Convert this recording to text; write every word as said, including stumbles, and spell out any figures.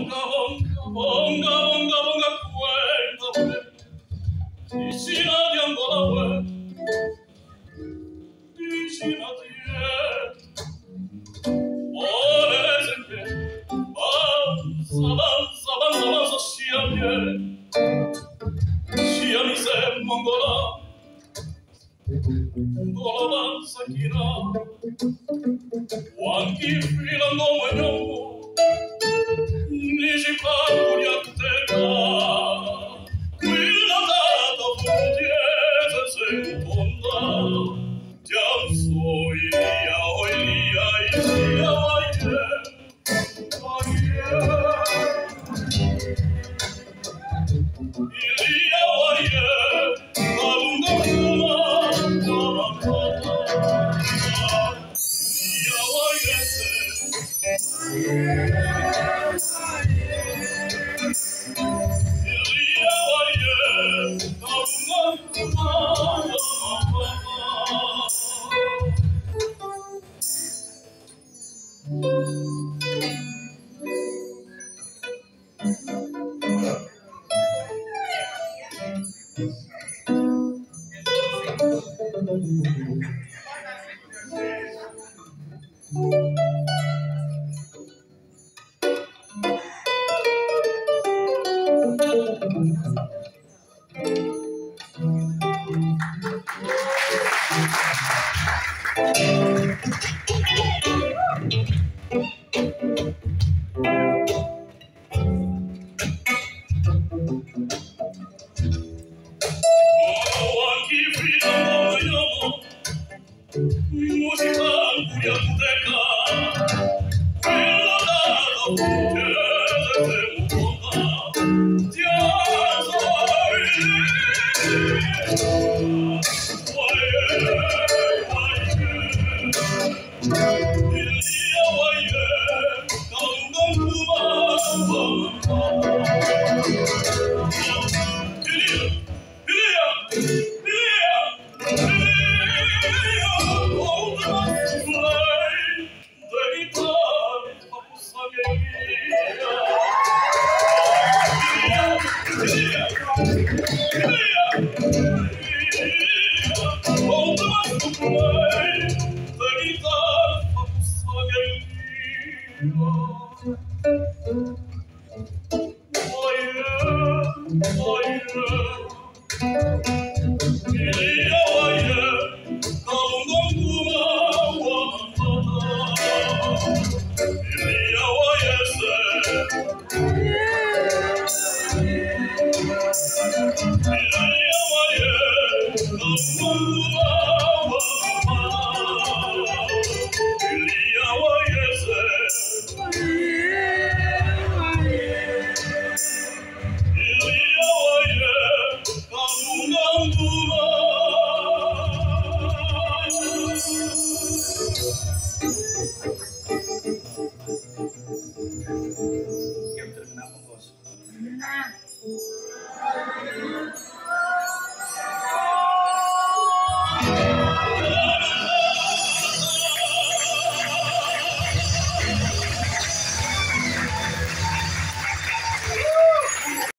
bonga, bonga, bonga, bonga, cuéntame. Vicina di Angola, vicina di Olesente, avanza, avanza, avanza, avanza, sia bien, sia mi se mongola, Angola avanza china, wanki filando manyomo, Niji paguria kuteka, quella data fundiese sentonda, Janso ilia oilia ilia waie, waie, ilia waie, abunga kuma, karamata, ilia waie se, ilia waie, abunga kuma, wanki filando manyomo, musica anguria kuteka, quella data fundiese sentonda, Janso ilia waie, waie, ilia waie, abunga kuma, ilia, ilia, ilia, ilia, all the months fly, the guitar, papusa gelia, ilia, ilia, ilia, all the months fly, the guitar, papusa gelia.